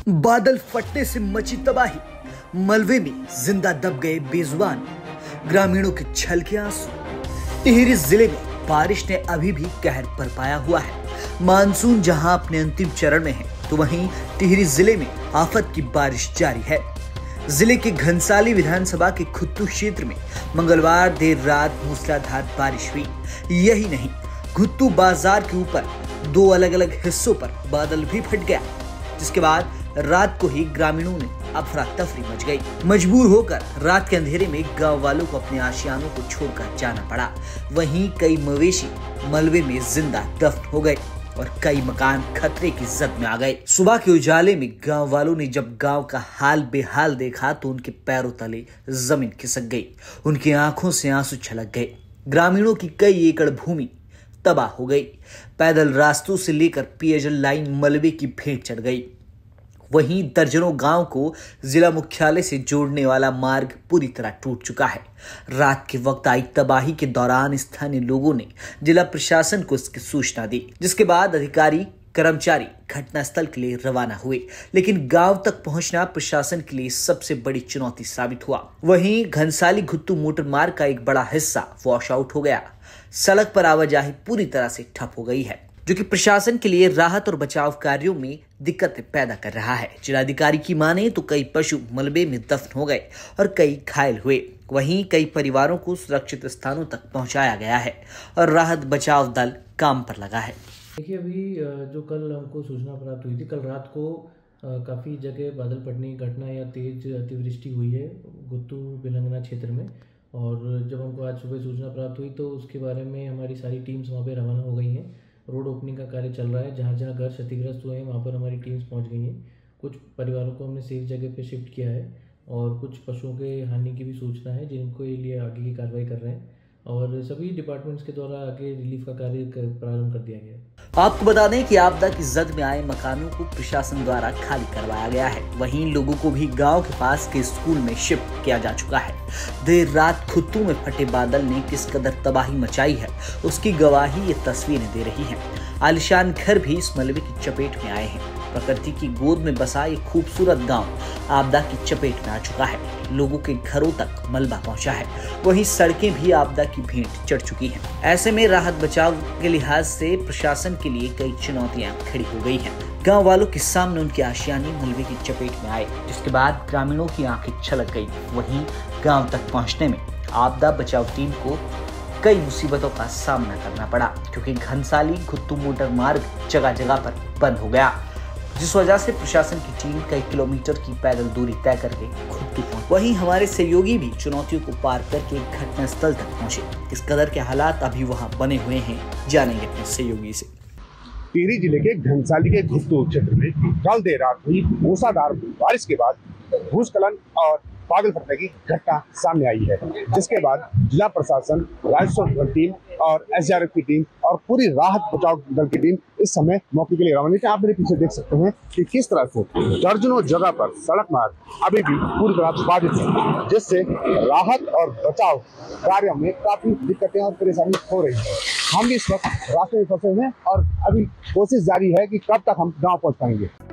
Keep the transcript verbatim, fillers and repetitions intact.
बादल फटने से मची तबाही, मलबे में जिंदा दब गए बेजुबान, ग्रामीणों के छलके आंसू। टिहरी जिले में बारिश ने अभी भी कहर बरपाया हुआ है। मानसून जहां अपने अंतिम चरण में है, तो वहीं टिहरी जिले में आफत की बारिश जारी है। जिले के घनसाली विधानसभा के खुत्तू क्षेत्र में मंगलवार देर रात मूसलाधार बारिश हुई। यही नहीं, खुत्तू बाजार के ऊपर दो अलग अलग हिस्सों पर बादल भी फट गया, जिसके बाद रात को ही ग्रामीणों ने अफरा तफरी मच गई। मजबूर होकर रात के अंधेरे में गांव वालों को अपने आशियानों को छोड़कर जाना पड़ा। वहीं कई मवेशी मलबे में जिंदा दफन हो गए और कई मकान खतरे की जद में आ गए। सुबह के उजाले में गांव वालों ने जब गांव का हाल बेहाल देखा तो उनके पैरों तले जमीन खिसक गई, उनकी आंखों से आंसू छलक गए। ग्रामीणों की कई एकड़ भूमि तबाह हो गई। पैदल रास्तों से लेकर पेयजल लाइन मलबे की भेंट चढ़ गई। वहीं दर्जनों गांव को जिला मुख्यालय से जोड़ने वाला मार्ग पूरी तरह टूट चुका है। रात के वक्त आई तबाही के दौरान स्थानीय लोगों ने जिला प्रशासन को इसकी सूचना दी, जिसके बाद अधिकारी कर्मचारी घटनास्थल के लिए रवाना हुए, लेकिन गांव तक पहुंचना प्रशासन के लिए सबसे बड़ी चुनौती साबित हुआ। वहीं घनसाली खुत्तू मोटर मार्ग का एक बड़ा हिस्सा वॉश आउट हो गया। सड़क पर आवाजाही पूरी तरह से ठप हो गई है, जो कि प्रशासन के लिए राहत और बचाव कार्यों में दिक्कतें पैदा कर रहा है। जिलाधिकारी की माने तो कई पशु मलबे में दफन हो गए और कई घायल हुए। वहीं कई परिवारों को सुरक्षित स्थानों तक पहुंचाया गया है और राहत बचाव दल काम पर लगा है। देखिए, अभी जो कल हमको सूचना प्राप्त हुई थी, कल रात को काफ़ी जगह बादल फटने की घटना या तेज अतिवृष्टि हुई है गुत्तू बिलंगना क्षेत्र में। और जब हमको आज सुबह सूचना प्राप्त हुई तो उसके बारे में हमारी सारी टीम्स वहाँ पे रवाना हो गई हैं। रोड ओपनिंग का कार्य चल रहा है। जहाँ जहाँ घर क्षतिग्रस्त हुए हैं वहाँ पर हमारी टीम्स पहुँच गई हैं। कुछ परिवारों को हमने सेफ जगह पे शिफ्ट किया है और कुछ पशुओं के हानि की भी सूचना है, जिनको लिए आगे की कार्रवाई कर रहे हैं और सभी डिपार्टमेंट्स के द्वारा आगे रिलीफ का कार्य प्रारंभ कर दिया गया है। आपको बता दें कि आपदा की जद में आए मकानों को प्रशासन द्वारा खाली करवाया गया है। वहीं लोगों को भी गांव के पास के स्कूल में शिफ्ट किया जा चुका है। देर रात खुत्तू में फटे बादल ने किस कदर तबाही मचाई है, उसकी गवाही ये तस्वीरें दे रही हैं। आलिशान घर भी इस मलबे की चपेट में आए हैं। प्रकृति की गोद में बसा ये खूबसूरत गांव आपदा की चपेट में आ चुका है। लोगों के घरों तक मलबा पहुंचा है, वहीं सड़कें भी आपदा की भेंट चढ़ चुकी हैं। ऐसे में राहत बचाव के लिहाज से प्रशासन के लिए कई चुनौतियां खड़ी हो गई हैं। गांव वालों के सामने उनके आशियाने मलबे की चपेट में आए, जिसके बाद ग्रामीणों की आंखें छलक गई। वहीं गाँव तक पहुँचने में आपदा बचाव टीम को कई मुसीबतों का सामना करना पड़ा, क्योंकि घनसाली खुत्तू मोटर मार्ग जगह जगह पर बंद हो गया, जिस वजह से प्रशासन की टीम कई किलोमीटर की पैदल दूरी तय करके खुत्तू पहुंची। वहीं हमारे सहयोगी भी चुनौतियों को पार करके घटनास्थल तक पहुंचे। इस कदर के हालात अभी वहां बने हुए हैं, जानेंगे अपने सहयोगी से। टिहरी जिले के घनसाली के खुत्तू क्षेत्र में कल देर रात हुई मूसलाधार बारिश के बाद भूस्खलन और बादल फटने की घटना सामने आई है, जिसके बाद जिला प्रशासन, राजस्व टीम और एसडीआरएफ की टीम और पूरी राहत बचाव दल की टीम इस समय मौके के लिए रवाना है। आप मेरे पीछे देख सकते हैं कि किस तरह से दर्जनों जगह पर सड़क मार्ग अभी भी पूरी तरह बाधित है, जिससे राहत और बचाव कार्यों में काफी दिक्कतें और परेशानी हो रही है। हम भी इस वक्त रास्ते में फंसे हुए हैं और अभी कोशिश जारी है कि कब तक हम गाँव पहुँच पाएंगे।